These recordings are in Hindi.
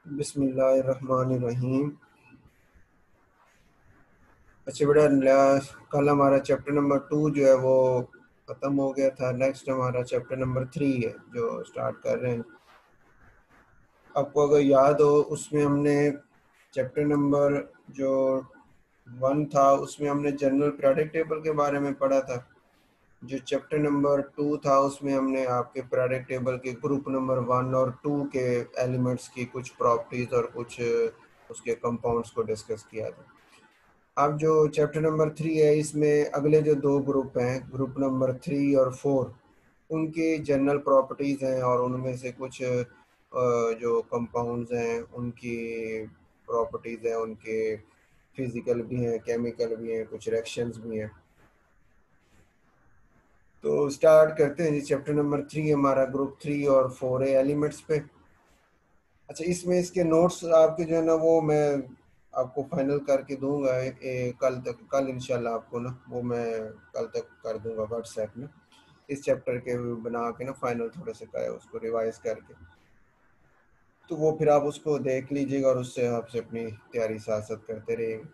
बिस्मिल्लाहिर्रहमानिर्रहीम। अच्छा बेटा, कल हमारा चैप्टर नंबर 2 जो है वो ख़त्म हो गया था। नेक्स्ट हमारा चैप्टर नंबर 3 है जो स्टार्ट कर रहे हैं। आपको अगर याद हो, उसमें हमने चैप्टर नंबर जो 1 था उसमें हमने जनरल पीरियोडिक टेबल के बारे में पढ़ा था। जो चैप्टर नंबर 2 था उसमें हमने आपके पीरियोडिक टेबल के ग्रुप नंबर 1 और 2 के एलिमेंट्स की कुछ प्रॉपर्टीज़ और कुछ उसके कंपाउंड्स को डिस्कस किया था। अब जो चैप्टर नंबर 3 है, इसमें अगले जो दो ग्रुप हैं, ग्रुप नंबर 3 और 4, उनकी जनरल प्रॉपर्टीज़ हैं और उनमें से कुछ जो कंपाउंड्स हैं उनकी प्रॉपर्टीज़ हैं, उनके फिज़िकल भी हैं, केमिकल भी हैं, कुछ रिएक्शंस भी हैं। तो स्टार्ट करते हैं जी। चैप्टर नंबर 3 हमारा ग्रुप 3 और 4 है एलिमेंट्स पे। अच्छा, इसमें इसके नोट्स आपके जो है ना वो मैं आपको फाइनल करके दूंगा कल तक। कल इंशाल्लाह आपको ना वो मैं कल तक कर दूंगा व्हाट्सएप में। इस चैप्टर के बना के ना फाइनल थोड़े से करे उसको रिवाइज करके, तो वो फिर आप उसको देख लीजिएगा और उससे आपसे अपनी तैयारी साथ साथ करते रहिएगा।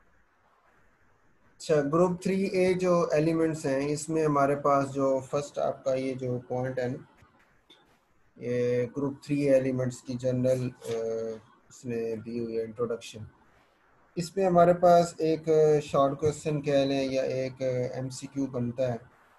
अच्छा, ग्रुप 3A जो एलिमेंट्स हैं इसमें हमारे पास जो फर्स्ट आपका ये जो पॉइंट है ना, ये ग्रुप 3 एलिमेंट्स की जनरल इसमें दी हुई है इंट्रोडक्शन। इसमें हमारे पास एक शॉर्ट क्वेश्चन कह लें या एक एमसीक्यू बनता है।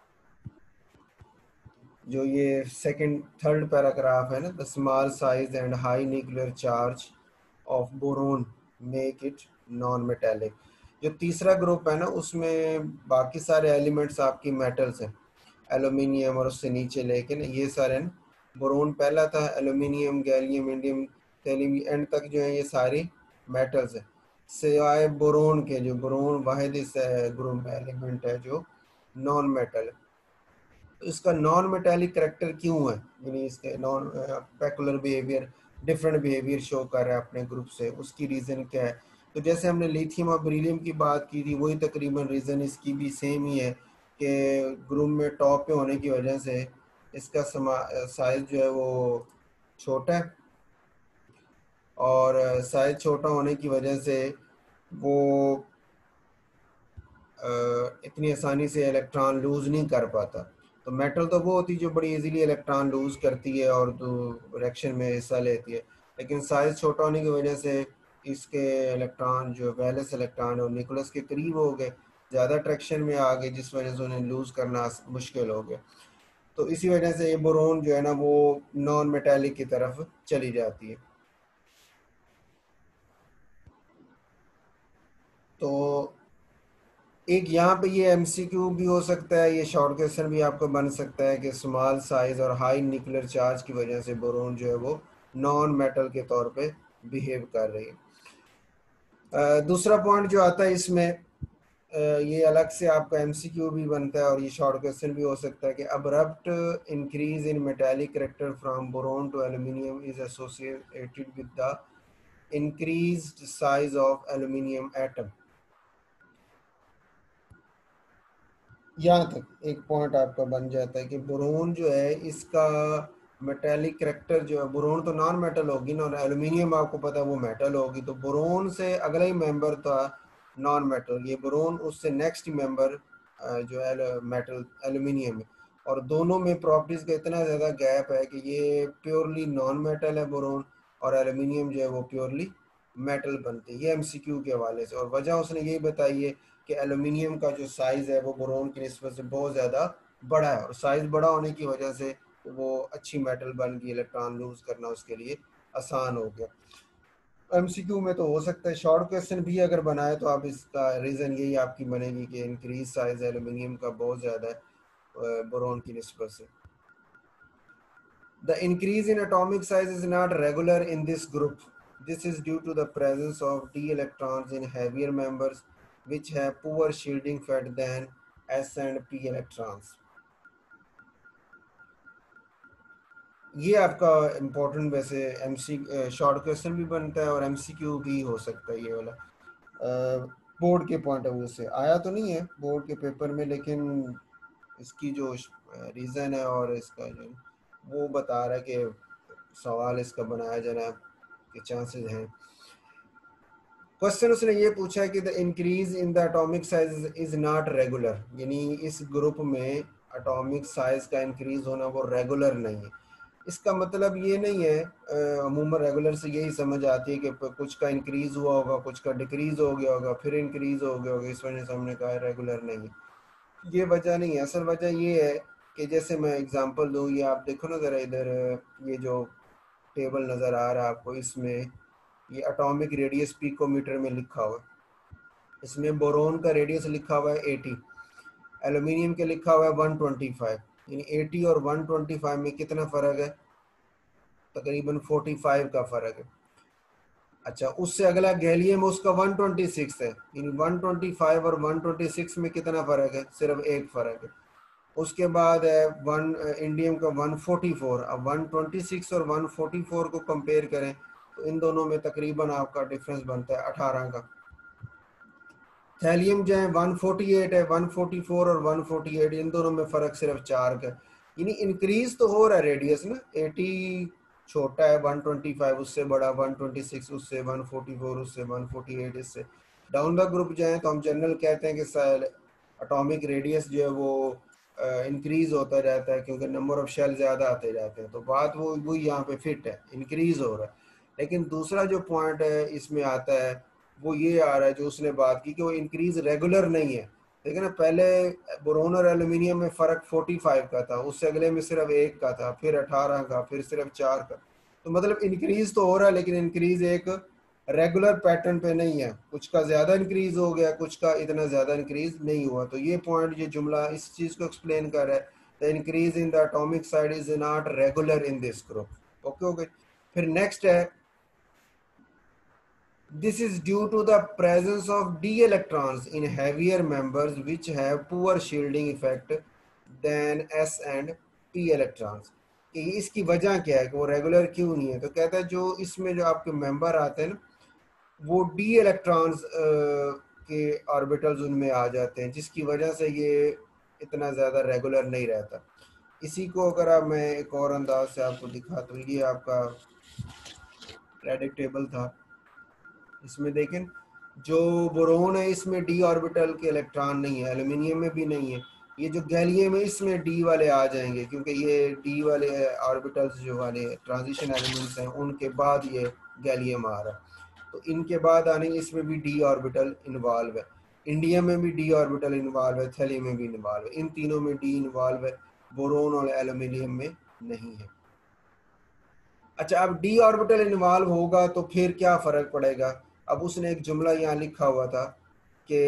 जो ये सेकंड थर्ड पैराग्राफ है ना, the small size and high nuclear charge of boron make it non metallic. जो तीसरा ग्रुप है ना उसमें बाकी सारे एलिमेंट्स आपकी मेटल्स हैं, एल्यूमिनियम और उससे नीचे लेके ना ये सारे ना। बोरोन पहला था, aluminium, gallium, indium, thallium, and तक जो है ये सारी मेटल्स हैं सिवाय बोरोन के। जो बोरोन वाहिद इस ग्रुप में एलिमेंट है जो नॉन मेटल है। तो इसका नॉन मेटेलिक करेक्टर क्यों है, यानी इसके non peculiar behaviour, different behaviour show कर रहा है अपने ग्रुप से, उसकी रीज़न क्या है? तो जैसे हमने लिथियम और बेरिलियम की बात की थी, वही तकरीबन रीज़न इसकी भी सेम ही है कि ग्रुप में टॉप पे होने की वजह से इसका साइज जो है वो छोटा है, और साइज छोटा होने की वजह से वो इतनी आसानी से इलेक्ट्रॉन लूज़ नहीं कर पाता। तो मेटल तो वो होती है जो बड़ी इजीली इलेक्ट्रॉन लूज़ करती है और तो रिएक्शन में हिस्सा लेती है, लेकिन साइज़ छोटा होने की वजह से इसके इलेक्ट्रॉन जो वैलेंस इलेक्ट्रॉन है वो न्यूक्लियस के करीब हो गए, ज़्यादा अट्रैक्शन में आ गए, जिस वजह से उन्हें लूज़ करना मुश्किल हो गया। तो इसी वजह से ये बोरोन जो है ना वो नॉन मेटेलिक की तरफ चली जाती है। तो एक यहाँ पे ये एमसीक्यू भी हो सकता है, ये शॉर्ट क्वेश्चन भी आपका बन सकता है कि स्मॉल साइज और हाई न्यूक्लियर चार्ज की वजह से बोरोन जो है वो नॉन मेटल के तौर पे बिहेव कर रही है। दूसरा पॉइंट जो आता है इसमें, ये अलग से आपका एमसीक्यू भी बनता है और ये शॉर्ट क्वेश्चन भी हो सकता है कि abrupt increase in metallic character from boron to aluminium is associated with the increased size of aluminium atom. यहाँ तक एक पॉइंट आपका बन जाता है कि बोरोन जो है इसका मेटेलिक करेक्टर जो है, बोरोन तो नॉन मेटल होगी ना और एल्यूमिनियम आपको पता है वो मेटल होगी, तो बोरोन से अगला ही मेंबर था नॉन मेटल, ये बोरोन उससे नेक्स्ट मेंबर जो है मेटल एल्यूमिनियम है। और दोनों में प्रॉपर्टीज का इतना ज़्यादा गैप है कि ये प्योरली नॉन मेटल है बोरोन, और एल्यूमिनियम जो है वो प्योरली मेटल बनती है। ये एमसीक्यू के हवाले से, और वजह उसने यही बताई है कि एल्यूमिनियम का जो साइज़ है वो बोरोन की निस्बत से बहुत ज़्यादा बड़ा है, और साइज़ बड़ा होने की वजह से वो अच्छी मेटल बन गई, इलेक्ट्रॉन लूज करना उसके लिए आसान हो गया। एमसीक्यू में तो हो सकता है, शॉर्ट क्वेश्चन भी अगर बनाए तो आप इसका रीज़न यही आपकी बनेगी कि इंक्रीज साइज एल्यूमिनियम का बहुत ज़्यादा है बोरोन की निस्बत से। The increase in atomic size is not regular in this group. This is due to the presence of d electrons in heavier members which have poor shielding effect than s and p electrons. ये आपका इम्पोर्टेंट वैसे एमसी शॉर्ट क्वेश्चन भी बनता है और एमसीक्यू भी हो सकता है ये वाला। बोर्ड के पॉइंट ऑफ व्यू से आया तो नहीं है बोर्ड के पेपर में, लेकिन इसकी जो रीज़न है और इसका जो वो बता रहा है कि सवाल इसका बनाया जा रहा है के चांसेस हैं। क्वेश्चन उसने ये पूछा कि the increase in the atomic size is not regular, यानी इस ग्रुप में एटॉमिक साइज का इंक्रीज होना वो रेगुलर नहीं है। इसका मतलब ये नहीं है, अमूमन रेगुलर से यही समझ आती है कि कुछ का इंक्रीज हुआ होगा, कुछ का डिक्रीज हो गया होगा, फिर इंक्रीज हो गया होगा, इस वजह से हमने कहा रेगुलर नहीं है। ये वजह नहीं है। असल वजह ये है कि जैसे मैं एग्जांपल दूँ, ये आप देखो ना ज़रा इधर, ये जो टेबल नज़र आ रहा है आपको, इसमें ये एटॉमिक रेडियस पिकोमीटर में लिखा हुआ है। इसमें बोरोन का रेडियस लिखा हुआ है 80, एल्यूमिनियम के लिखा हुआ है 125, यानी 80 और 125 में कितना फ़र्क है? तकरीबन 45 का फ़र्क है। अच्छा, उससे अगला गैलियम, उसका 126 है, यानी 125 और 126 में कितना फ़र्क है? सिर्फ एक फ़र्क है। उसके बाद है इंडियम का 144। अब 126 और 144 को कंपेयर करें तो इन दोनों में तकरीबन आपका डिफरेंस बनता है 18 का। थैलियम जो है 148 है, 144 और 148, इन दोनों में फ़र्क सिर्फ 4 का। यानी इंक्रीज तो हो रहा है रेडियस ना, 80 छोटा है, 125 उससे बड़ा, 126 उससे, 144 उससे, 148 इससे। डाउन द ग्रुप जो है तो हम जनरल कहते हैं कि एटॉमिक रेडियस जो है वो इंक्रीज होता रहता है, क्योंकि नंबर ऑफ शेल ज़्यादा आते जाते हैं। तो बात वो यहाँ पे फिट है, इंक्रीज हो रहा है। लेकिन दूसरा जो पॉइंट है इसमें आता है वो ये आ रहा है जो उसने बात की कि वो इंक्रीज रेगुलर नहीं है। देखिए ना, पहले बोरोन और एल्यूमिनियम में फ़र्क 45 का था, उससे अगले में सिर्फ 1 का था, फिर 18 का, फिर सिर्फ 4 का। तो मतलब इंक्रीज तो हो रहा है, लेकिन इंक्रीज एक रेगुलर पैटर्न पे नहीं है। कुछ का ज़्यादा इंक्रीज हो गया, कुछ का इतना ज़्यादा इंक्रीज नहीं हुआ। तो ये पॉइंट, ये जुमला इस चीज़ को एक्सप्लेन कर रहा है, the increase in the atomic side is not regular in this group. Okay okay. फिर नेक्स्ट है, this is due to the presence of d electrons in heavier members which have poor shielding effect than s and p electrons। कि इसकी वजह क्या है कि वो रेगुलर क्यों नहीं है? तो कहता है जो इसमें जो आपके मेंबर आते हैं ना, वो डी इलेक्ट्रॉन्स के ऑर्बिटल्स उनमें आ जाते हैं, जिसकी वजह से ये इतना ज़्यादा रेगुलर नहीं रहता। इसी को अगर आप, मैं एक और अंदाज से आपको दिखाता हूँ, ये आपका क्रेडिट टेबल था। इसमें देखें, जो बोरोन है इसमें डी ऑर्बिटल के इलेक्ट्रॉन नहीं है, एल्यूमिनियम में भी नहीं है। ये जो गैलियम है इसमें डी वाले आ जाएंगे, क्योंकि ये डी वाले ऑर्बिटल्स जो वाले ट्रांजिशन एलिमेंट्स हैं उनके बाद ये गैलियम आ रहा है। तो इनके बाद आने, इसमें भी डी ऑर्बिटल इन्वॉल्व है। इंडियम में भी डी ऑर्बिटल इन्वॉल्व है, थैलियम में भी इन्वॉल्व है, इन तीनों में डी इन्वॉल्व है, बोरोन और एल्यूमिनियम में नहीं है। अच्छा, अब डी ऑर्बिटल इन्वॉल्व होगा तो फिर क्या फ़र्क पड़ेगा? अब उसने एक जुमला यहाँ लिखा हुआ था कि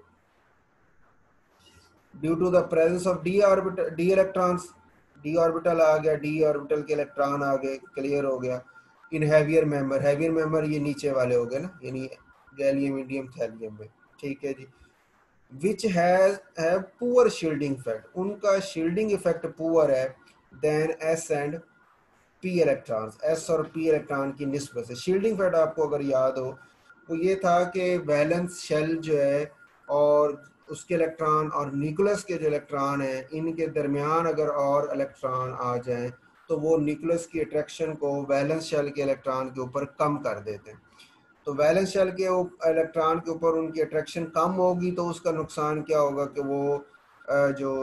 due to the presence of D orbital, D electrons, D orbital आ गया, डी ऑर्बिटल के इलेक्ट्रॉन आ गए, क्लियर हो गया। In heavier member, heavier member ये नीचे वाले हो गए ना, यानी गैलियम, इंडियम, थैलियम में, ठीक है जी। Which have poor shielding effect, उनका शील्डिंग इफेक्ट पुअर है then S and P electrons, S और पी इलेक्ट्रॉन की निस्बत से। शील्डिंग इफेक्ट आपको अगर याद हो वो ये था कि वैलेंस शेल जो है और उसके इलेक्ट्रॉन और न्यूक्लियस के जो इलेक्ट्रॉन हैं इनके दरमियान अगर और इलेक्ट्रॉन आ जाएं तो वो न्यूक्लियस की अट्रैक्शन को वैलेंस शेल के इलेक्ट्रॉन के ऊपर कम कर देते हैं। तो वैलेंस शेल के इलेक्ट्रॉन के ऊपर उनकी अट्रैक्शन कम होगी तो उसका नुकसान क्या होगा कि वो जो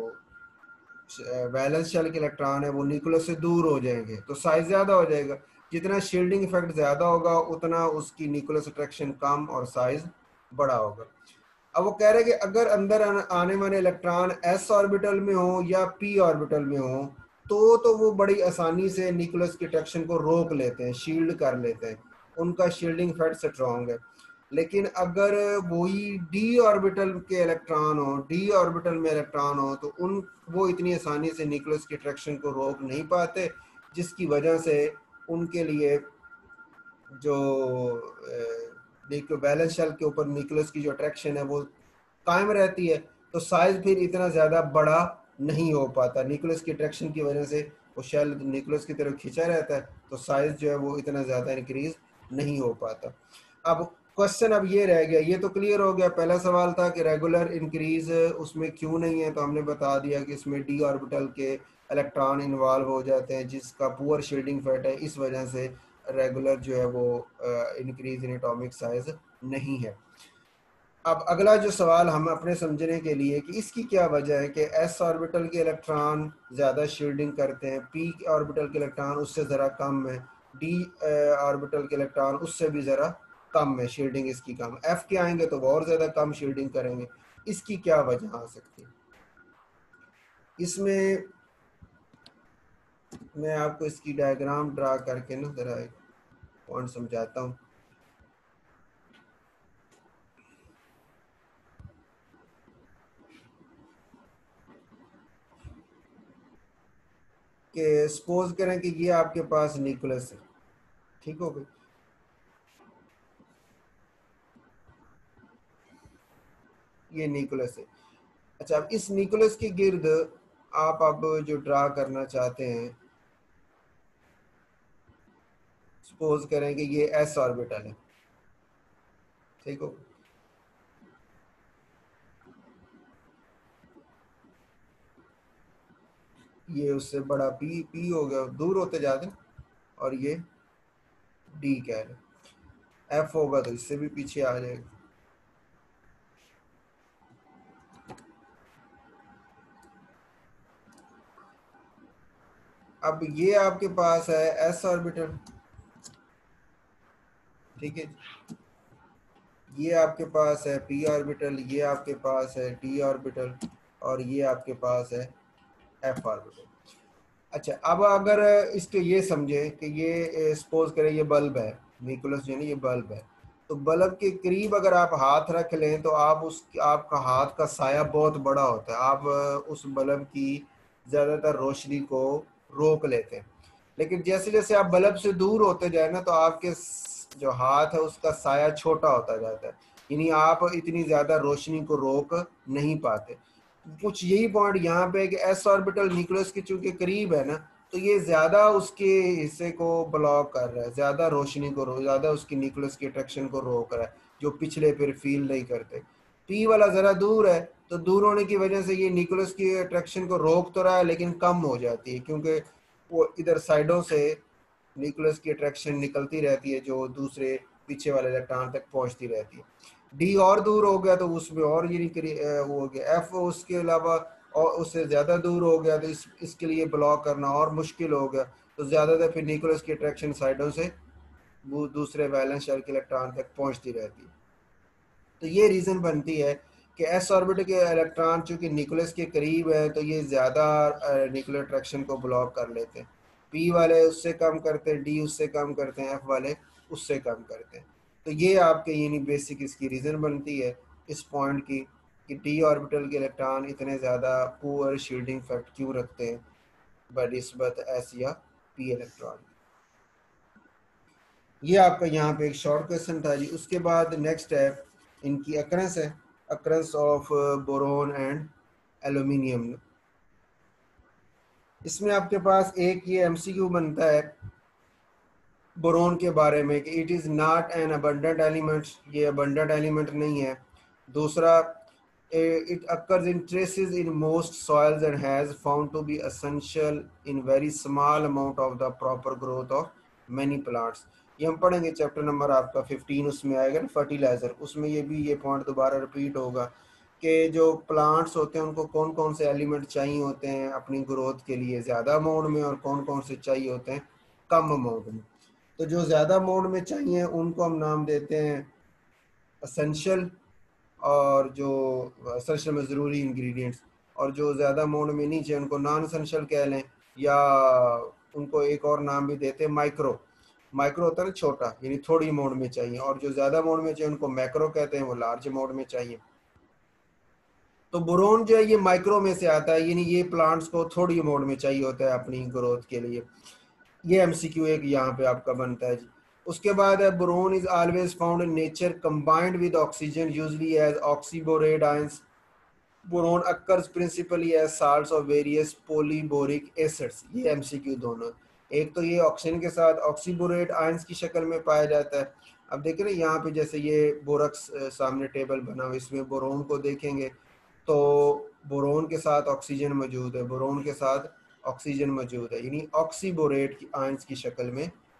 वैलेंस शेल के इलेक्ट्रॉन है वो न्यूक्लियस से दूर हो जाएंगे, तो साइज ज़्यादा हो जाएगा। जितना शील्डिंग इफेक्ट ज़्यादा होगा उतना उसकी न्यूक्लियस अट्रैक्शन कम और साइज बड़ा होगा। अब वो कह रहे हैं कि अगर अंदर आने वाले इलेक्ट्रॉन एस ऑर्बिटल में हो या पी ऑर्बिटल में हो तो वो बड़ी आसानी से न्यूक्लियस की अट्रैक्शन को रोक लेते हैं, शील्ड कर लेते हैं, उनका शील्डिंग इफेक्ट स्ट्रॉन्ग है। लेकिन अगर वही डी ऑर्बिटल के इलेक्ट्रॉन हो, डी ऑर्बिटल में इलेक्ट्रॉन हो, तो उन वो इतनी आसानी से न्यूक्लियस की अट्रैक्शन को रोक नहीं पाते, जिसकी वजह से उनके लिए जो वैलेंस शेल के ऊपर न्यूक्लियस की जो अट्रैक्शन है वो कायम रहती है। तो साइज फिर इतना ज़्यादा बड़ा नहीं हो पाता, न्यूक्लियस की अट्रैक्शन की वजह से वो शेल न्यूक्लियस की तरफ खींचा रहता है, तो साइज जो है वो इतना ज़्यादा इंक्रीज नहीं हो पाता। अब क्वेश्चन अब ये रह गया, ये तो क्लियर हो गया। पहला सवाल था कि रेगुलर इंक्रीज उसमें क्यों नहीं है, तो हमने बता दिया कि इसमें डी ऑर्बिटल के इलेक्ट्रॉन इन्वॉल्व हो जाते हैं जिसका पुअर शील्डिंग इफेक्ट है, इस वजह से रेगुलर जो है वो इंक्रीज इन एटॉमिक साइज नहीं है। अब अगला जो सवाल हम अपने समझने के लिए कि इसकी क्या वजह है कि एस ऑर्बिटल के इलेक्ट्रॉन ज़्यादा शील्डिंग करते हैं, पी ऑर्बिटल के इलेक्ट्रॉन उससे ज़रा कम है, डी ऑर्बिटल के इलेक्ट्रॉन उससे भी ज़रा कम है, शील्डिंग इसकी कम। एफ के आएंगे तो वो और ज़्यादा कम शील्डिंग करेंगे। इसकी क्या वजह आ सकती है? इसमें मैं आपको इसकी डायग्राम ड्रा करके ना ज़रा एक पॉइंट समझाता हूँ कि सपोज करें कि ये आपके पास न्यूक्लियस है, ठीक हो गई, ये न्यूक्लियस है। अच्छा, अब इस न्यूक्लियस के गिर्द आप अब जो ड्रा करना चाहते हैं, सपोज करें कि ये एस ऑर्बिटल है, ठीक हो, ये उससे बड़ा पी, पी हो गया, दूर होते जाते हैं, और ये डी कह रहे, एफ होगा तो इससे भी पीछे आ जाएगा। अब ये आपके पास है एस ऑर्बिटल, ठीक है, ये आपके पास है पी ऑर्बिटल, ये आपके पास है डी ऑर्बिटल, और ये आपके पास है एफ ऑर्बिटल। अच्छा, अब अगर इसके ये समझे कि ये सपोज करें ये बल्ब है, न्यूक्लियस जो है ना ये बल्ब है, तो बल्ब के करीब अगर आप हाथ रख लें तो आप उस आपका हाथ का साया बहुत बड़ा होता है, आप उस बल्ब की ज़्यादातर रोशनी को रोक लेते हैं। लेकिन जैसे जैसे आप बल्ब से दूर होते जाए ना तो आपके जो हाथ है उसका साया छोटा होता जाता है, यानी आप इतनी ज़्यादा रोशनी को रोक नहीं पाते। कुछ यही पॉइंट यहाँ पे है कि एस ऑर्बिटल न्यूक्लियस के चूंकि करीब है ना, तो ये ज्यादा उसके हिस्से को ब्लॉक कर रहा है, ज्यादा रोशनी को ज्यादा उसकी न्यूक्लियस की अट्रैक्शन को रोक रहा है, जो पिछले फिर फील नहीं करते। पी वाला जरा दूर है, तो दूर होने की वजह से ये न्यूक्लियस की अट्रैक्शन को रोक तो रहा है लेकिन कम हो जाती है, क्योंकि वो इधर साइडों से न्यूक्लियस की अट्रैक्शन निकलती रहती है जो दूसरे पीछे वाले इलेक्ट्रॉन तक पहुंचती रहती है। डी और दूर हो गया तो उसमें और ये वो हो गया। एफ उसके अलावा और उससे ज़्यादा दूर हो गया तो इसके लिए ब्लॉक करना और मुश्किल हो गया, तो ज़्यादातर फिर न्यूक्लियस की अट्रैक्शन साइडों से वो दूसरे वैलेंस शेल के इलेक्ट्रॉन तक पहुंचती रहती है। तो ये रीज़न बनती है कि एस ऑर्बिटल के इलेक्ट्रॉन चूंकि न्यूक्लियस के करीब है तो ये ज़्यादा न्यूक्लियर अट्रैक्शन को ब्लॉक कर लेते हैं, पी वाले उससे कम करते हैं, डी उससे कम करते हैं, एफ वाले उससे कम करते हैं। तो ये आपके यानी बेसिक इसकी रीज़न बनती है इस पॉइंट की कि डी ऑर्बिटल के इलेक्ट्रॉन इतने ज़्यादा पुअर शील्डिंग फैक्ट क्यों रखते हैं बनिस्बत एस या पी इलेक्ट्रॉन। ये आपका यहाँ पे एक शॉर्ट क्वेश्चन था जी। उसके बाद नेक्स्ट है इनकी अक्रंस है, occurrence of boron and aluminium. इसमें आपके पास एक ये एमसीक्यू बनता है बोरोन के बारे में कि it is not an abundant element, ये अबंडेंट एलिमेंट नहीं है। दूसरा, it occurs in traces in most soils and has found to be essential in very small amount of the proper growth of many plants। ये हम पढ़ेंगे चैप्टर नंबर आपका 15, उसमें आएगा ना फर्टिलाइजर, उसमें ये भी ये पॉइंट दोबारा रिपीट होगा कि जो प्लांट्स होते हैं उनको कौन कौन से एलिमेंट चाहिए होते हैं अपनी ग्रोथ के लिए ज़्यादा अमाउंट में, और कौन कौन से चाहिए होते हैं कम अमाउंट में। तो जो ज़्यादा अमाउंट में चाहिए उनको हम नाम देते हैं असेंशियल, और जो असेंशियल में ज़रूरी इंग्रेडिएंट्स, और जो ज़्यादा अमाउंट में नहीं चाहिए उनको नॉन असेंशियल कह लें, या उनको एक और नाम भी देते हैं माइक्रो। माइक्रो होता है ना छोटा, यानी थोड़ी अमाउंट में चाहिए, और जो ज़्यादा अमाउंट में चाहिए उनको मैक्रो कहते हैं, वो लार्ज अमाउंट में चाहिए। तो बोरोन जो है ये माइक्रो में से आता है, यानी ये प्लांट्स को थोड़ी अमाउंट में चाहिए होता है अपनी ग्रोथ के लिए। ये एमसीक्यू एक यहाँ पे आपका बनता है जी। उसके बाद है boron is always found in nature combined with oxygen usually as oxyborate ions. Boron occurs principally as salts of various polyboric acids. ये एमसीक्यू दोनों, एक तो ये ऑक्सीजन के साथ ऑक्सीबोरेट आयंस की शक्ल में पाया जाता है। अब देखें ना यहाँ पे जैसे ये बोरक्स सामने टेबल बना हुआ, इसमें बोरोन को देखेंगे तो बोरोन के साथ ऑक्सीजन मौजूद है, बोरोन के साथ ऑक्सीजन मौजूद है, यानी ऑक्सीबोरेट की आयंस की शक्ल में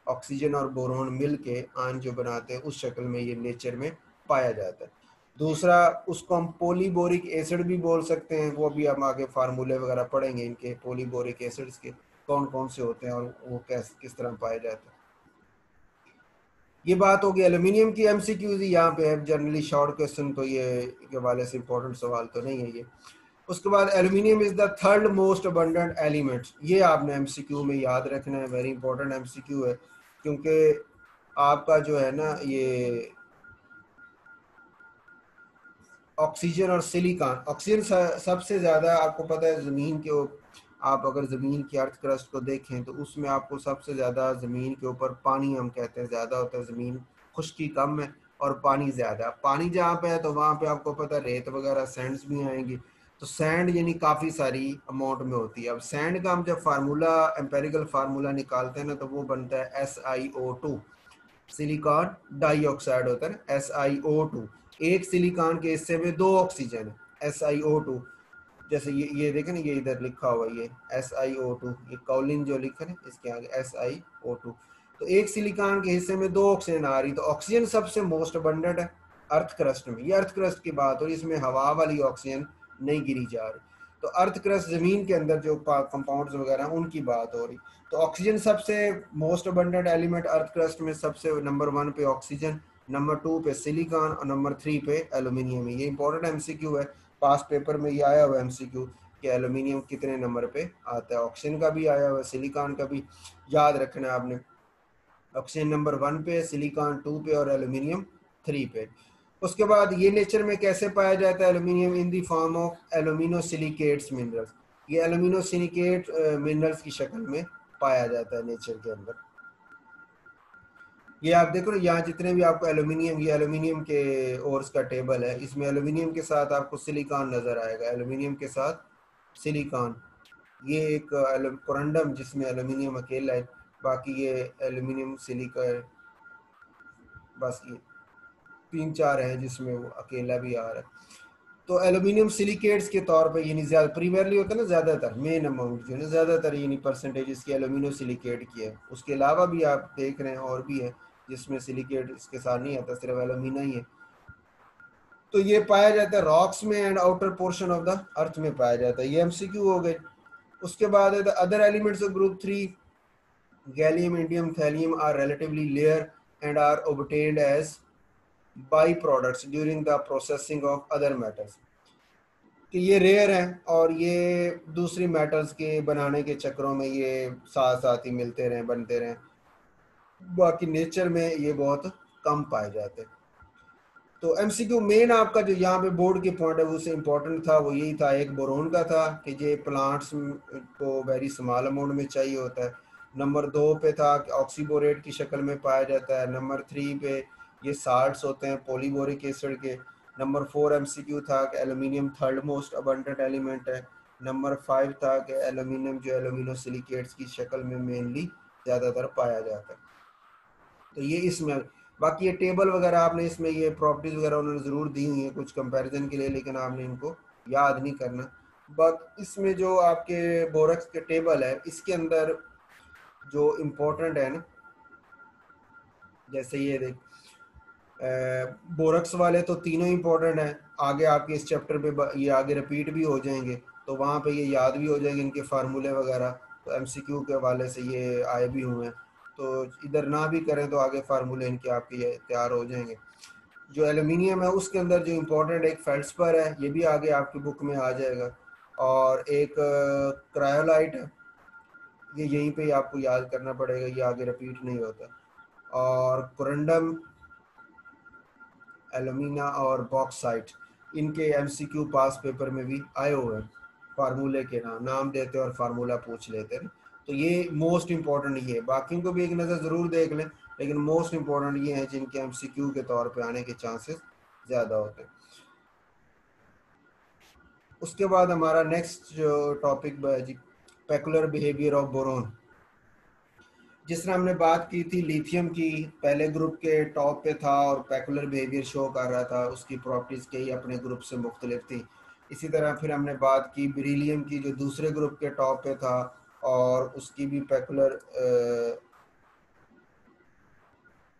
ऑक्सीजन और बोरोन मिल के आयन जो बनाते हैं उस शक्ल में ये नेचर में पाया जाता है। दूसरा, उसको हम पॉलीबोरिक एसिड भी बोल सकते हैं, वो भी हम आगे फार्मूले वगैरह पढ़ेंगे इनके, पॉलीबोरिक एसिड्स के कौन कौन से होते हैं और वो किस तरह पाए जाते हैं। ये बात होगी एल्यूमिनियम की एमसीक्यूज, यहाँ पे है जनरली शॉर्ट क्वेश्चन, तो ये के वाले से इंपॉर्टेंट सवाल तो नहीं है ये। उसके बाद aluminium is the third most abundant element, ये आपने एमसीक्यू में याद रखना है, वेरी इंपॉर्टेंट एमसीक्यू है, क्योंकि आपका जो है ना ये ऑक्सीजन और सिलिकॉन, ऑक्सीजन सबसे ज़्यादा आपको पता है ज़मीन के, आप अगर ज़मीन की अर्थ क्रस्ट को देखें तो उसमें आपको सबसे ज़्यादा ज़मीन के ऊपर पानी हम कहते हैं ज़्यादा होता है, ज़मीन खुश्की कम है और पानी ज़्यादा। पानी जहाँ पे है तो वहाँ पे आपको पता है रेत वगैरह सैंड्स भी आएंगी, तो सैंड यानी काफ़ी सारी अमाउंट में होती है। अब सैंड का हम जब फार्मूला एम्पेरिकल फार्मूला निकालते हैं ना तो वो बनता है SiO2, सिलिकॉन डाइऑक्साइड होता है ना SiO2। एक सिलिकॉन के हिस्से में दो ऑक्सीजन है SiO2, जैसे ये देखें ना, ये इधर लिखा हुआ ये SiO2, ये कॉलिन जो लिखा है इसके आगे SiO2, तो एक सिलिकॉन के हिस्से में दो ऑक्सीजन आ रही, तो ऑक्सीजन सबसे मोस्ट अबंडेंट है अर्थ क्रस्ट में। ये अर्थ क्रस्ट की बात हो रही, इसमें हवा वाली ऑक्सीजन नहीं गिरी जा रही, तो अर्थ क्रस्ट जमीन के अंदर जो कंपाउंड्स वगैरह उनकी बात हो रही। तो ऑक्सीजन सबसे most abundant element earth crust में, सबसे नंबर 1 पे ऑक्सीजन, नंबर 2 पे सिलिकॉन और नंबर 3 पे एल्यूमिनियम है। ये इंपॉर्टेंट एमसीक्यू है, पास पेपर में ये आया हुआ एमसीक्यू कि एल्यूमिनियम कितने नंबर पे आता है, ऑक्सीजन का भी आया हुआ है, सिलिकॉन का भी याद रखना है आपने। ऑक्सीजन नंबर 1 पे, सिलिकॉन 2 पे और एल्यूमिनियम 3 पे। उसके बाद ये नेचर में कैसे पाया जाता है aluminium, in the form of alumino silicates minerals, ये एल्यूमिनो सिलिकेट मिनरल्स की शक्ल में पाया जाता है नेचर के अंदर। ये आप देखो ना यहाँ जितने भी आपको एल्यूमिनियम, ये एल्यूमिनियम के ओर्स का टेबल है, इसमें एल्यूमिनियम के साथ आपको सिलिकॉन नजर आएगा, एल्यूमिनियम के साथ सिलिकॉन। ये एक कोरंडम जिसमें एल्यूमिनियम अकेला है, बाकी ये एल्यूमिनियम सिलिका है, बस ये 3-4 हैं जिसमें वो अकेला भी आ रहा है। तो एल्यूमिनियम सिलिकेट्स के तौर पे यानी ज़्यादा प्रीमियरली होता है ना, ज़्यादातर मेन अमाउंट जो है ना, ज़्यादातर यानी परसेंटेज इसकी एल्यूमिनियम सिलिकेट की है। उसके अलावा भी आप देख रहे हैं और भी है जिसमें सिलिकेट इसके साथ नहीं आता, सिर्फ एल्यूमिना ही है। तो ये पाया जाता है रॉक्स में and outer portion of the earth में पाया जाता है, ये एमसीक्यू हो गए। उसके बाद है the other elements of group 3, gallium, indium, thallium are relatively rare and are obtained as by products during the processing of other metals, कि ये रेयर हैं और ये दूसरी मेटल्स के बनाने के चक्रों में ये साथ साथ ही मिलते रहें, बनते रहें, बाकी नेचर में ये बहुत कम पाए जाते हैं। तो एमसीक्यू मेन आपका जो यहाँ पे बोर्ड के पॉइंट है उससे इम्पोर्टेंट था वो यही था, एक बोरोन का था कि ये प्लांट्स को वेरी स्मॉल अमाउंट में चाहिए होता है। नंबर 2 पे था कि ऑक्सीबोरेट की शक्ल में पाया जाता है। नंबर 3 पे ये साल्ट्स होते हैं पॉलीबोरिक एसिड के। नंबर 4 एमसीक्यू था कि aluminium third most abundant element है। नंबर 5 था कि एल्यूमिनियम जो एल्यूमिनो सिलिकेट्स की शक्ल में मेनली ज़्यादातर पाया जाता है। तो ये इसमें, बाकी ये टेबल वगैरह आपने इसमें ये प्रॉपर्टीज वगैरह उन्होंने ज़रूर दी हुई है कुछ कंपैरिजन के लिए, लेकिन आपने इनको याद नहीं करना। बट इसमें जो आपके बोरक्स के टेबल है इसके अंदर जो इम्पोर्टेंट है ना, जैसे ये देख बोरक्स वाले तो तीनों इम्पोर्टेंट हैं, आगे आपके इस चैप्टर पे ये आगे रिपीट भी हो जाएंगे, तो वहाँ पे ये याद भी हो जाएंगे इनके फार्मूले वगैरह, तो एमसीक्यू के हवाले से ये आए भी हुए हैं, तो इधर ना भी करें तो आगे फार्मूले इनके आपके ये तैयार हो जाएंगे। जो एल्यूमिनियम है उसके अंदर जो इम्पोर्टेंट एक फेल्ड्सपर है, ये भी आगे आपकी बुक में आ जाएगा, और एक क्रायोलाइट है, ये यहीं पे आपको याद करना पड़ेगा, ये आगे रिपीट नहीं होता। और कोरंडम, एल्यूमिना और बॉक्साइट, इनके एमसीक्यू पास पेपर में भी आए हुए हैं, फार्मूले के नाम देते हैं और फार्मूला पूछ लेते हैं। तो ये मोस्ट इंपॉर्टेंट ये है, बाकी को भी एक नज़र ज़रूर देख लें, लेकिन मोस्ट इंपॉर्टेंट ये हैं जिनके एमसीक्यू के तौर पे आने के चांसेस ज़्यादा होते हैं। उसके बाद हमारा नेक्स्ट जो टॉपिक जी, पेकुलर बिहेवियर ऑफ बोरोन। जिस तरह हमने बात की थी लिथियम की, पहले ग्रुप के टॉप पे था और पेकुलर बिहेवियर शो कर रहा था, उसकी प्रॉपर्टीज़ कई अपने ग्रुप से मुख्तलिफ थी। इसी तरह फिर हमने बात की बेरिलियम की जो दूसरे ग्रुप के टॉप पे था और उसकी भी पेकुलर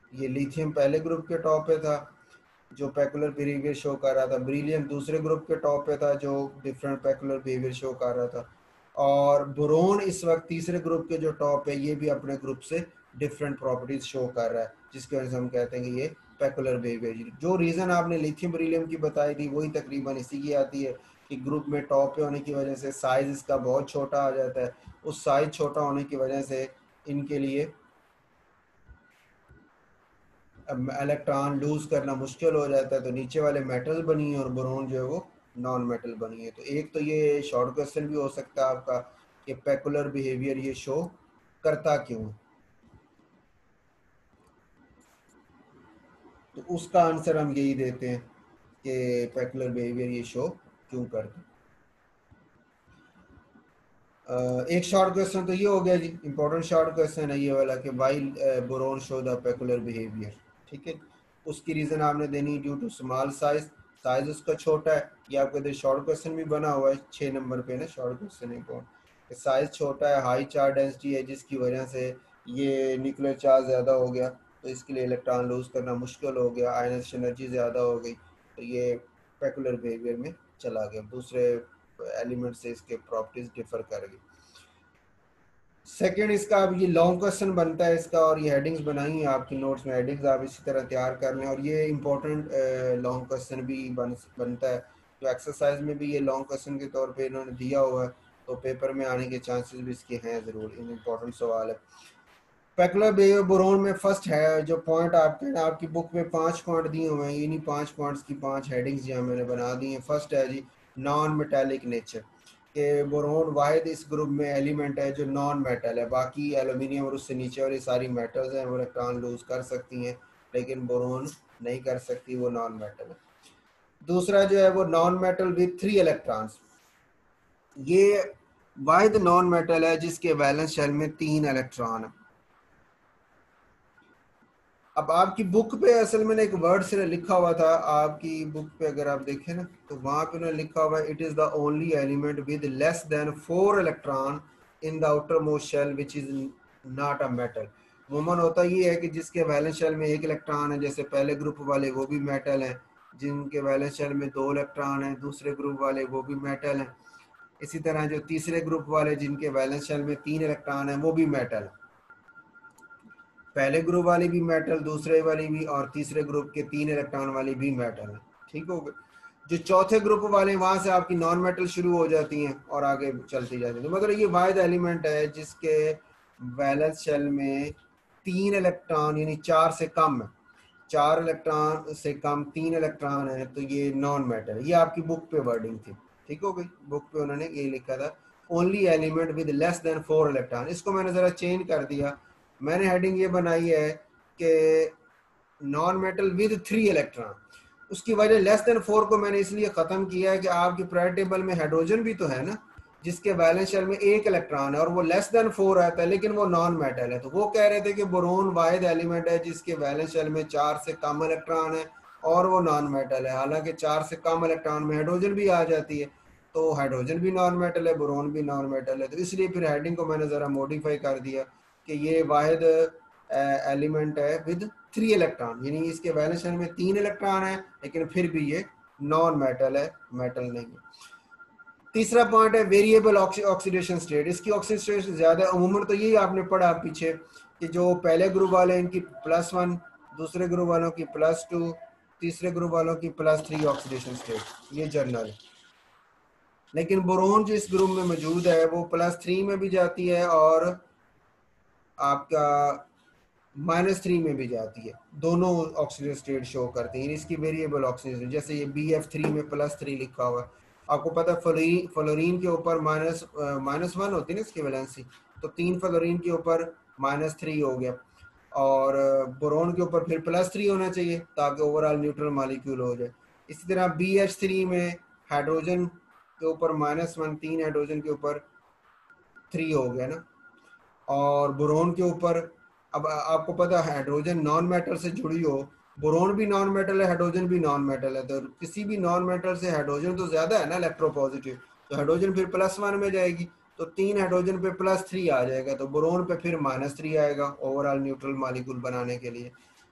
ये लिथियम पहले ग्रुप के टॉप पे था जो पेकुलर बिहेवियर शो कर रहा था, बेरिलियम दूसरे ग्रुप के टॉप पे था जो डिफरेंट पेकुलर बिहेवियर शो कर रहा था, और बोरोन इस वक्त तीसरे ग्रुप के जो टॉप है ये भी अपने ग्रुप से डिफरेंट प्रॉपर्टीज शो कर रहा है, जिसकी वजह से हम कहते हैं कि ये पेकुलर बिहेवियर। जो रीज़न आपने लिथियम बेरिलियम की बताई थी वही तकरीबन इसी की आती है कि ग्रुप में टॉप पे होने की वजह से साइज इसका बहुत छोटा आ जाता है, उस साइज छोटा होने की वजह से इनके लिए इलेक्ट्रॉन लूज करना मुश्किल हो जाता है, तो नीचे वाले मेटल बनी है और बोरोन जो है वो नॉन मेटल बनी है। तो एक तो ये शॉर्ट क्वेश्चन भी हो सकता है आपका कि पेकुलर बिहेवियर ये शो करता क्यों है, तो उसका आंसर हम यही देते हैं कि पेकुलर बिहेवियर ये शो क्यों करता है। एक शॉर्ट क्वेश्चन तो ये हो गया जी, इंपॉर्टेंट शॉर्ट क्वेश्चन है ये वाला कि why boron show the peculiar behaviour. ठीक है, उसकी रीज़न आपने देनी due to small size, size उसका छोटा है। ये आपका इधर शॉर्ट क्वेश्चन भी बना हुआ है 6 नंबर पे ना, शॉर्ट क्वेश्चन एक साइज छोटा है, हाई चार्ज डेंसिटी है, जिसकी वजह से ये न्यूक्लियर चार्ज ज़्यादा हो गया तो इसके लिए इलेक्ट्रॉन लूज करना मुश्किल हो गया, आयनाइजेशन एनर्जी ज़्यादा हो गई, तो ये पेकुलर बिहेवियर में चला गया, दूसरे एलिमेंट से इसके प्रॉपर्टीज डिफर कर गई। सेकेंड इसका अब ये लॉन्ग क्वेश्चन बनता है इसका, और ये हेडिंग्स बनाई हैं आपकी नोट्स में, हेडिंग्स आप इसी तरह तैयार कर लें, और ये इंपॉर्टेंट लॉन्ग क्वेश्चन भी बनता है, तो एक्सरसाइज में भी ये लॉन्ग क्वेश्चन के तौर पे इन्होंने दिया हुआ है, तो पेपर में आने के चांसेस भी इसके हैं ज़रूर, इन इंपॉर्टेंट सवाल है। पेकुलर बिहेवियर बोरोन में फर्स्ट है जो पॉइंट आपके आपकी बुक में 5 पॉइंट दिए हुए हैं, इन्हीं 5 पॉइंट्स की 5 हेडिंग्स यहाँ मैंने बना दी हैं। फर्स्ट है जी नॉन मेटालिक नेचर, कि बोरोन वाहिद इस ग्रुप में एलिमेंट है जो नॉन मेटल है, बाकी एलुमिनियम और उससे नीचे वाली सारी मेटल्स हैं वो इलेक्ट्रॉन लूज कर सकती हैं, लेकिन बोरोन नहीं कर सकती, वो नॉन मेटल है। दूसरा जो है वो नॉन मेटल विद 3 इलेक्ट्रॉन्स, ये वाहिद नॉन मेटल है जिसके वैलेंस शेल में 3 इलेक्ट्रॉन है। अब आपकी बुक पे असल में एक वर्ड से लिखा हुआ था, आपकी बुक पे अगर आप देखें ना तो वहां पे उन्होंने लिखा हुआ है it is the only element with less than 4 electron in the outermost shell which is not a metal. अमूमन होता ये है कि जिसके वैलेंस शेल में 1 इलेक्ट्रॉन है, जैसे पहले ग्रुप वाले वो भी मेटल हैं, जिनके वैलेंस शेल में 2 इलेक्ट्रॉन हैं दूसरे ग्रुप वाले वो भी मेटल हैं, इसी तरह जो तीसरे ग्रुप वाले जिनके वैलेंस शेल में 3 इलेक्ट्रॉन हैं वो भी मेटल है, पहले ग्रुप वाली भी मेटल, दूसरे वाली भी, और तीसरे ग्रुप के 3 इलेक्ट्रॉन वाली भी मेटल है। ठीक हो गया। जो चौथे ग्रुप वाले वहां से आपकी नॉन मेटल शुरू हो जाती हैं और आगे चलती जाती है, तो मतलब ये वाहिद एलिमेंट है जिसके वैलेंस शेल में 3 इलेक्ट्रॉन यानी 4 से कम है, 4 इलेक्ट्रॉन से कम 3 इलेक्ट्रॉन है, तो ये नॉन मेटल है। ये आपकी बुक पे वर्डिंग थी, ठीक हो गई, बुक पे उन्होंने ये लिखा था only element with less than 4 electron. इसको मैंने जरा चेंज कर दिया, मैंने हेडिंग ये बनाई है कि नॉन मेटल विद 3 इलेक्ट्रॉन। उसकी वजह लेस देन 4 को मैंने इसलिए ख़त्म किया है कि आपकी पीरियोडिक टेबल में हाइड्रोजन भी तो है ना जिसके वैलेंस शेल में 1 इलेक्ट्रॉन है और वो लेस देन 4 आता है, लेकिन वो नॉन मेटल है, तो वो कह रहे थे कि बोरोन वाहिद एलिमेंट है जिसके वैलेंस शेल में 4 से कम इलेक्ट्रॉन है और वो नॉन मेटल है। हालांकि 4 से कम इलेक्ट्रॉन में हाइड्रोजन भी आ जाती है, तो हाइड्रोजन भी नॉन मेटल है, बोरोन भी नॉन मेटल है, तो इसलिए फिर हेडिंग को मैंने ज़रा मॉडिफाई कर दिया कि ये वाहिद एलिमेंट है विद 3 इलेक्ट्रॉन, यानी इसके वैलेंस शेल में 3 इलेक्ट्रॉन है लेकिन फिर भी ये नॉन मेटल है, मेटल नहीं है। तीसरा पॉइंट है वेरिएबल ऑक्सीडेशन स्टेट, इसकी ऑक्सीडेशन ज्यादा, अमूमन तो यही आपने पढ़ा पीछे कि जो पहले ग्रुप वाले इनकी +1, दूसरे ग्रुप वालों की +2, तीसरे ग्रुप वालों की +3 ऑक्सीडेशन स्टेट, ये जनरल है। लेकिन बोरोन जो इस ग्रुप में मौजूद है वो +3 में भी जाती है और आपका -3 में भी जाती है, दोनों ऑक्सीजन स्टेट शो करते हैं, इसकी वेरिएबल ऑक्सीजन, जैसे ये BF3 में +3 लिखा हुआ है। आपको पता है फ्लोरीन के ऊपर -1 होती है ना इसकी वैलेंसी, तो 3 फ्लोरीन के ऊपर -3 हो गया, और बोरोन के ऊपर फिर +3 होना चाहिए ताकि ओवरऑल न्यूट्रल मॉलिक्यूल हो जाए। इसी तरह BH3 में हाइड्रोजन के ऊपर -1, 3 हाइड्रोजन के ऊपर 3 हो गया ना, और बोरोन के ऊपर, अब आपको पता है हाइड्रोजन नॉन मेटल से जुड़ी हो, बोरोन भी नॉन मेटल है, हाइड्रोजन भी नॉन मेटल है, तो किसी भी नॉन मेटल से हाइड्रोजन तो ज्यादा है ना इलेक्ट्रोपॉजिटिव, तो हाइड्रोजन फिर +1 में जाएगी, तो 3 हाइड्रोजन पे +3 आ जाएगा, तो बोरोन पे फिर -3 आएगा ओवरऑल न्यूट्रल मॉलिक्यूल बनाने के लिए।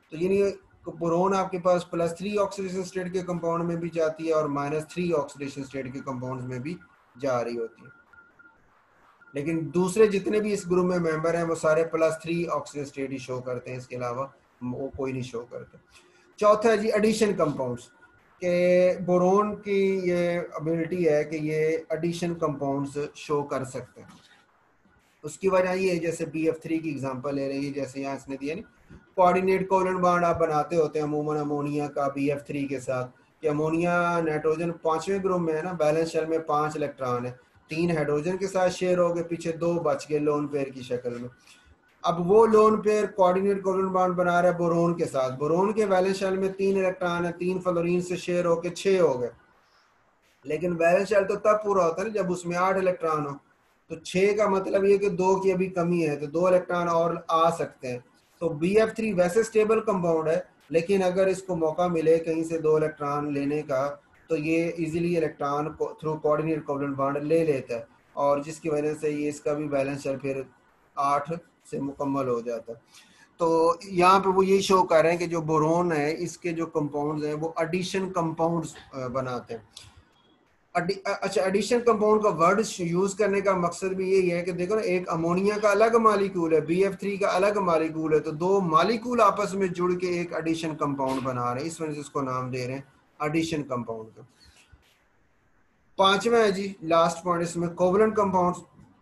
तो यानी बोरोन आपके पास +3 ऑक्सीडेशन स्टेट के कंपाउंड में भी जाती है और -3 ऑक्सीडेशन स्टेट के कंपाउंड्स में भी जा रही होती है। लेकिन दूसरे जितने भी इस ग्रुप में मेंबर हैं वो सारे +3 ऑक्सीडेशन स्टेट ही शो करते हैं, इसके अलावा वो कोई नहीं शो करते। चौथा है जी एडिशन कंपाउंड्स के बोरोन की ये एबिलिटी है कि ये एडिशन कंपाउंड्स शो कर सकते हैं। उसकी वजह ये है, जैसे BF3 की एग्जांपल ले रही है, जैसे यहाँ इसने दिया नहीं, कोऑर्डिनेट कोवलेंट बॉन्ड आप बनाते होते हैं अमूमन अमोनिया का BF3 के साथ, कि अमोनिया नाइट्रोजन 5वें ग्रुप में है ना, बैलेंस शेल में 5 इलेक्ट्रॉन है, 3 हाइड्रोजन के साथ शेयर हो गए, पीछे 2 बच गए लोन पेयर की शक्ल में। अब वो lone pair coordinate covalent bond बना रहा है बोरोन के साथ, बोरोन के बैलेंस शेल में 3 इलेक्ट्रॉन है, 3 फ्लोरीन से शेयर होके 6 हो गए, लेकिन बैलेंस शेल तो तब पूरा होता है ना जब उसमें 8 इलेक्ट्रॉन हो। तो 6 का मतलब ये कि 2 की अभी कमी है, तो 2 इलेक्ट्रॉन और आ सकते हैं। तो BF3 वैसे स्टेबल कंपाउंड है, लेकिन अगर इसको मौका मिले कहीं से 2 इलेक्ट्रॉन लेने का तो ये इजीली इलेक्ट्रॉन को थ्रू कोऑर्डिनेट कोवलेंट बॉन्ड ले लेता है, और जिसकी वजह से ये इसका भी बैलेंस शेल फिर 8 से मुकम्मल हो जाता है। तो यहाँ पे वो यही शो कर रहे हैं कि जो बोरोन है इसके जो कंपाउंड्स हैं वो एडिशन कंपाउंड्स बनाते हैं। अच्छा, एडिशन कंपाउंड का वर्ड यूज करने का मकसद भी यही है कि देखो ना, एक अमोनिया का अलग मालिक्यूल है, BF3 का अलग मालिक्यूल है, तो 2 मालिक्यूल आपस में जुड़ के एक एडिशन कंपाउंड बना रहे हैं, इस वजह से इसको नाम दे रहे हैं एडिशन कंपाउंड का। पांचवा है जी लास्ट पॉइंट इसमें, कोवलेंट कंपाउंड्स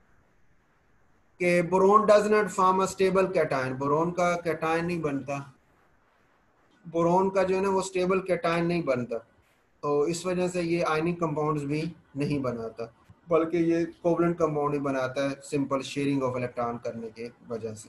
के boron does not form a stable cation, boron का कैटायन नहीं बनता, बोरोन का जो है ना वो स्टेबल कैटायन नहीं बनता, तो इस वजह से ये आयनिक कंपाउंड्स भी नहीं बनाता, बल्कि ये कोवलेंट कंपाउंड ही बनाता है सिंपल शेयरिंग ऑफ इलेक्ट्रॉन करने के वजह से।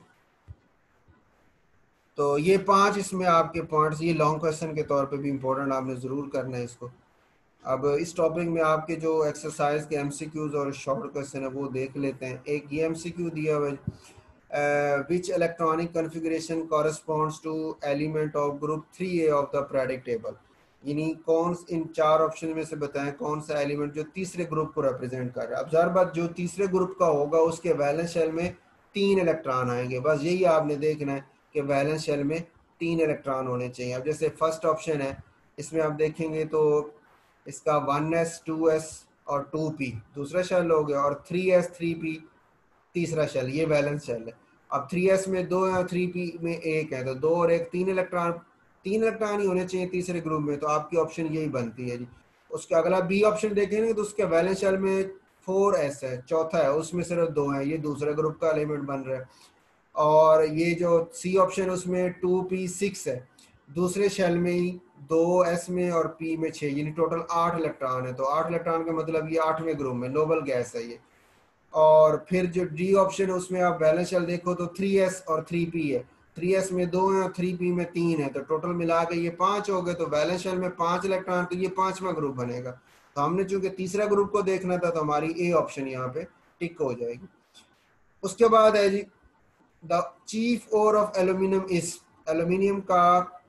तो ये 5 इसमें आपके पॉइंट्स, ये लॉन्ग क्वेश्चन के तौर पे भी इम्पोर्टेंट, आपने ज़रूर करना है इसको। अब इस टॉपिक में आपके जो एक्सरसाइज के MCQs और शॉर्ट क्वेश्चन है वो देख लेते हैं। एक ये MCQ दिया हुआ है, which electronic configuration corresponds to element of group 3A of the periodic table, यानी कौन इन 4 ऑप्शन में से बताएं कौन सा एलिमेंट जो तीसरे ग्रुप को रिप्रेजेंट कर रहा है। अब ज़ाहिर बात जो तीसरे ग्रुप का होगा उसके वैलेंस शेल में 3 इलेक्ट्रॉन आएंगे, बस यही आपने देखना है कि वैलेंस शेल में 3 इलेक्ट्रॉन होने चाहिए। अब जैसे फर्स्ट ऑप्शन है, इसमें आप देखेंगे तो इसका 1s 2s और 2p दूसरा शेल हो गया, और 3s 3p तीसरा शेल, ये वैलेंस शेल है। अब 3s में 2 है और 3p में 1 है, तो 2 और 1 3 इलेक्ट्रॉन ही होने चाहिए तीसरे ग्रुप में, तो आपकी ऑप्शन यही बनती है जी। उसके अगला बी ऑप्शन देखेंगे तो उसके वैलेंस शेल में 4s है, चौथा है, उसमें सिर्फ 2 है, ये दूसरे ग्रुप का एलिमेंट बन रहा है। और ये जो सी ऑप्शन है उसमें 2p6 है, दूसरे शेल में ही 2s में और p में 6, यानी टोटल 8 इलेक्ट्रॉन है, तो 8 इलेक्ट्रॉन का मतलब ये 8वें ग्रुप में नोबल गैस है ये। और फिर जो डी ऑप्शन है उसमें आप बैलेंस शेल देखो तो 3s और 3p है, 3s में 2 है और 3p में 3 है, तो टोटल मिला के ये 5 हो गए, तो बैलेंस शेल में 5 इलेक्ट्रॉन, तो ये 5वां ग्रुप बनेगा। तो हमने चूंकि तीसरा ग्रुप को देखना था तो हमारी ए ऑप्शन यहाँ पे टिक हो जाएगी। उसके बाद है जी the chief ore of aluminium is, aluminium का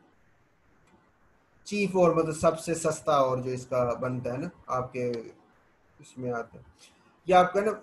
चीफ ओर मतलब सबसे सस्ता और जो इसका बनता है ना आपके इसमें आता है, ये आपका ना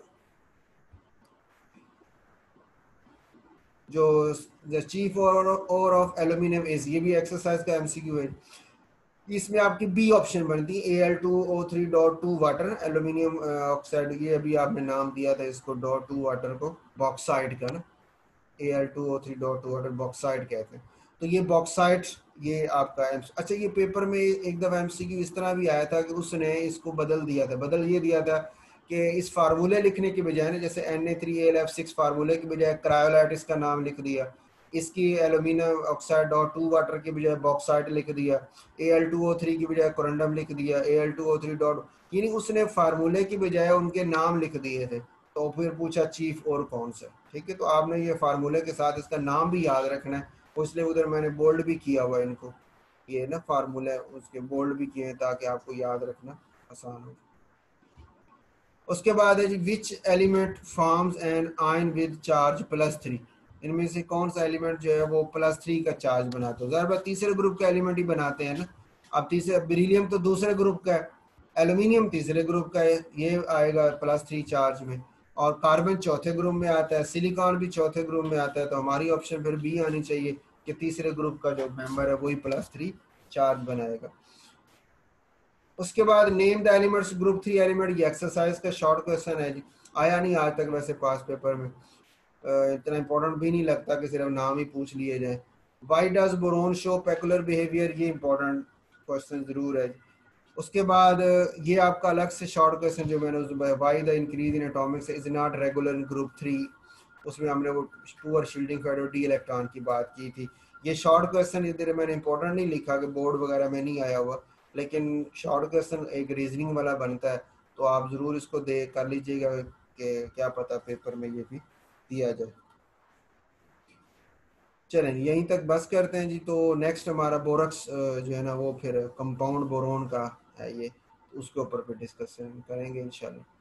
जो the chief ore of aluminium is, ये भी एक्सरसाइज का MCQ है। इसमें आपकी बी ऑप्शन बनती है Al2O3.2 वाटर, एल्यूमिनियम ऑक्साइड, ये अभी आपने नाम दिया था इसको .2 वाटर को, बॉक्साइड का ना, Al2O3.2 वाटर बॉक्साइड कहते हैं। तो ये बॉक्साइड ये आपका अच्छा, ये पेपर में एक दफ़ा MCQ इस तरह भी आया था कि उसने इसको बदल दिया था, बदल ये दिया था कि इस फार्मूले लिखने की बजाय ना, जैसे Na3AlF6 फार्मूले की बजाय क्रायोलाइट इसका नाम लिख दिया, इसकी एल्यूमिनियम ऑक्साइड .2 वाटर की बजाय बॉक्साइड लिख दिया, Al2O3 की बजाय कोरंडम लिख दिया, Al2O3 यानी उसने फार्मूले की बजाय उनके नाम लिख दिए थे। तो फिर पूछा चीफ और कौन सा, ठीक है, तो आपने ये फार्मूले के साथ इसका नाम भी याद रखना है, इसलिए उधर मैंने बोल्ड भी किया हुआ है इनको, ये ना फार्मूला उसके बोल्ड भी किए हैं ताकि आपको याद रखना आसान हो। उसके बाद है जी which element forms an ion with charge +3, इनमें से कौन सा एलिमेंट जो है वो +3 का चार्ज बनाता है। ज़ाहिर बात तीसरे ग्रुप का एलिमेंट ही बनाते हैं ना। अब तीसरे बेरिलियम तो दूसरे ग्रुप का है, एल्यूमिनियम तीसरे ग्रुप का है, ये आएगा +3 चार्ज में, और कार्बन चौथे ग्रुप में आता है, सिलिकॉन भी चौथे ग्रुप में आता है, तो हमारी ऑप्शन फिर बी आनी चाहिए, कि तीसरे ग्रुप का जो मेंबर है वही +3 चार्ज बनाएगा। उसके बाद name the elements group 3 element, ये एक्सरसाइज का शॉर्ट क्वेश्चन है जी, आया नहीं आज तक वैसे पास पेपर में, इतना इंपॉर्टेंट भी नहीं लगता कि सिर्फ नाम ही पूछ लिए जाए। Why does boron show peculiar behaviour, ये इंपॉर्टेंट क्वेश्चन जरूर है। उसके बाद ये आपका अलग से शॉर्ट क्वेश्चन जो मैंने why the increase in atomics is not regular in group 3, उसमें हमने वो पुअर शील्डिंग फेडर डी इलेक्ट्रॉन की बात की थी। ये शॉर्ट क्वेश्चन इधर मैंने इंपॉर्टेंट नहीं लिखा कि बोर्ड वगैरह में नहीं आया हुआ, लेकिन शॉर्ट क्वेश्चन एक रीजनिंग वाला बनता है, तो आप ज़रूर इसको दे कर लीजिएगा कि क्या पता पेपर में ये भी दिया जाए। चलें यहीं तक बस करते हैं जी। तो नेक्स्ट हमारा बोरक्स जो है ना वो फिर कंपाउंड बोरोन का है ये, उसके ऊपर फिर डिस्कशन करेंगे इंशाल्लाह।